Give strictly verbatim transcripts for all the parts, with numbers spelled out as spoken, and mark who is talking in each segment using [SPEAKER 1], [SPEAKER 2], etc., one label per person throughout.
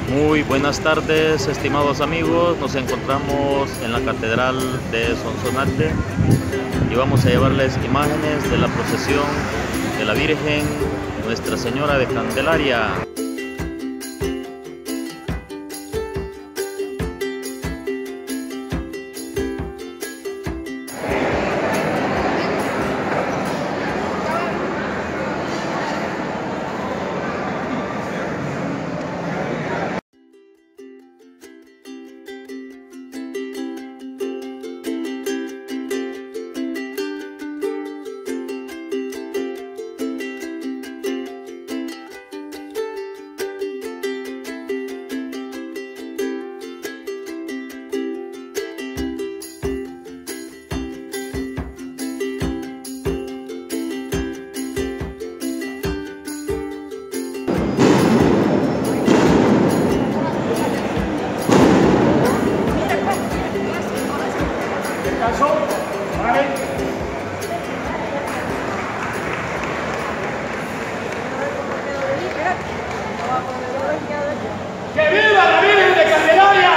[SPEAKER 1] Muy buenas tardes, estimados amigos. Nos encontramos en la Catedral de Sonsonate y vamos a llevarles imágenes de la procesión de la Virgen Nuestra Señora de Candelaria.
[SPEAKER 2] ¡Que viva la Virgen de Candelaria!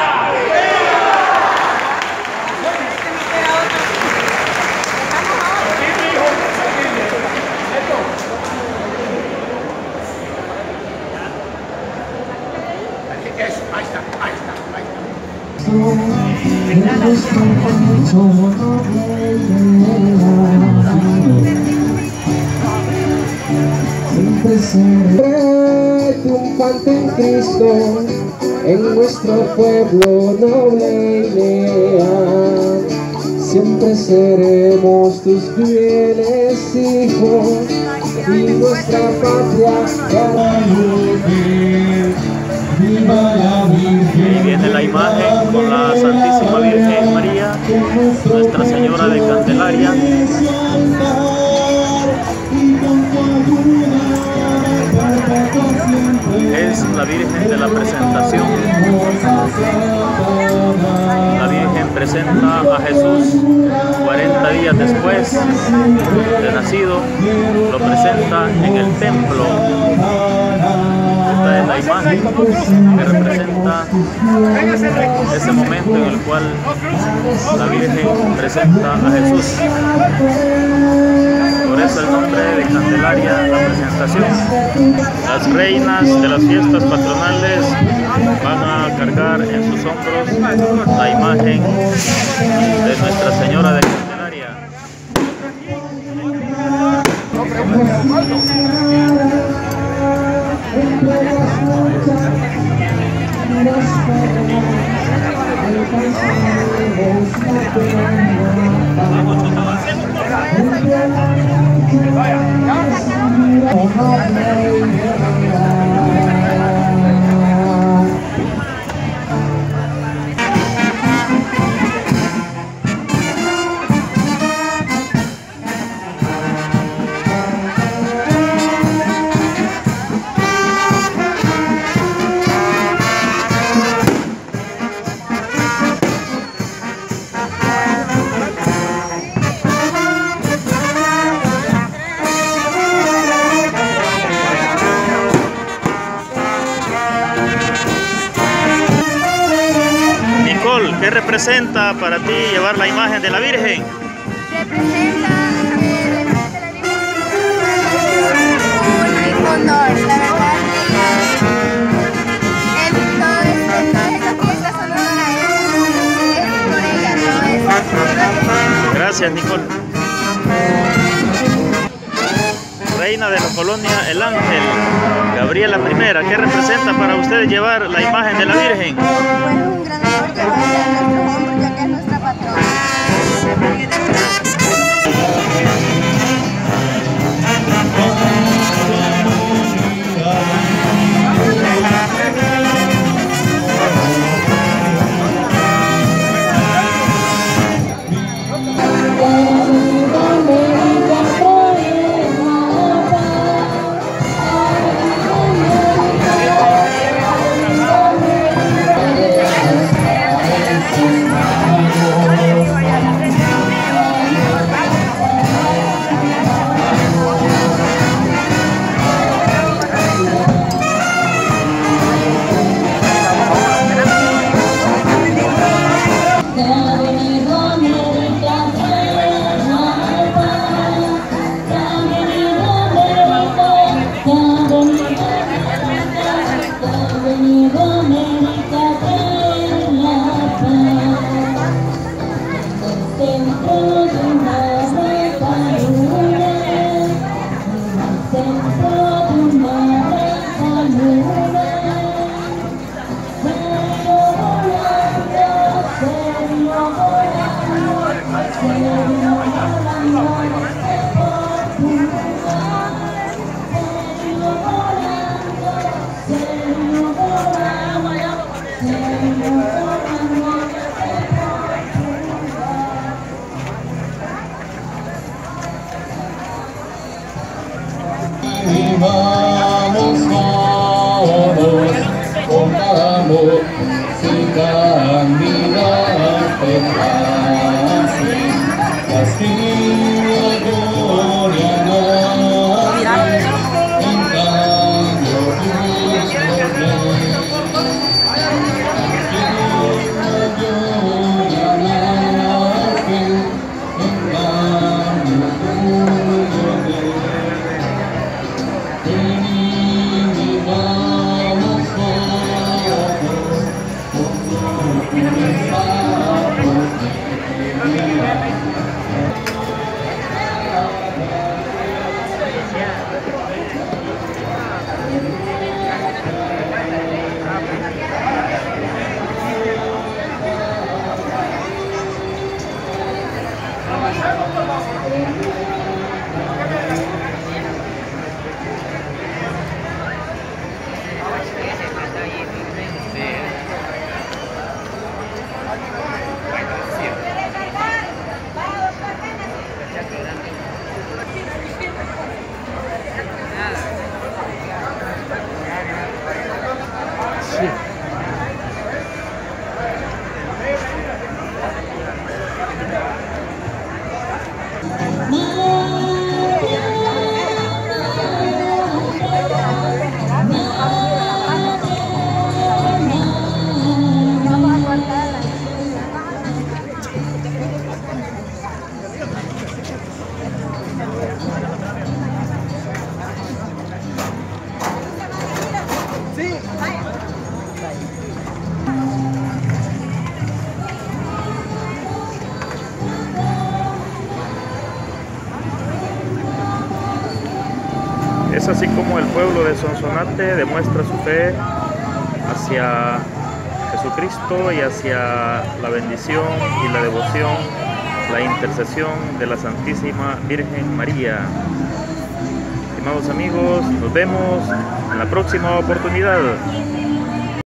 [SPEAKER 2] Eso, ahí está, ahí está, ahí
[SPEAKER 3] Siempre triunfante en Cristo, en nuestro pueblo noble y leal. Siempre seremos tus fieles hijos y nuestra patria para vivir. Viva la Virgen.
[SPEAKER 1] Ahí viene la imagen con la Santísima Virgen María, Nuestra Señora de Candelaria. Es la Virgen de la presentación. La Virgen presenta a Jesús cuarenta días después de nacido, lo presenta en el templo. Esta es la imagen que representa ese momento en el cual la Virgen presenta a Jesús. Por eso el nombre de Candelaria, la presentación. Las reinas de las fiestas patronales van a cargar en sus hombros la imagen de Nuestra Señora de Candelaria. ¿Qué representa para ti llevar la imagen de la Virgen?
[SPEAKER 4] Representa eh, un honor, la verdad. En todas estas fiestas son honor a ella, es por ella, no es por.
[SPEAKER 1] Gracias, Nicole. Reina de la colonia El Ángel, Gabriela Primera, ¿qué representa para ustedes llevar la imagen de la Virgen?
[SPEAKER 4] Pues un gran honor llevarla en nuestros hombros, ya que es nuestra patrona.
[SPEAKER 3] Thank you.
[SPEAKER 1] Es así como el pueblo de Sonsonate demuestra su fe hacia Jesucristo y hacia la bendición y la devoción, la intercesión de la Santísima Virgen María. Estimados amigos, nos vemos en la próxima oportunidad.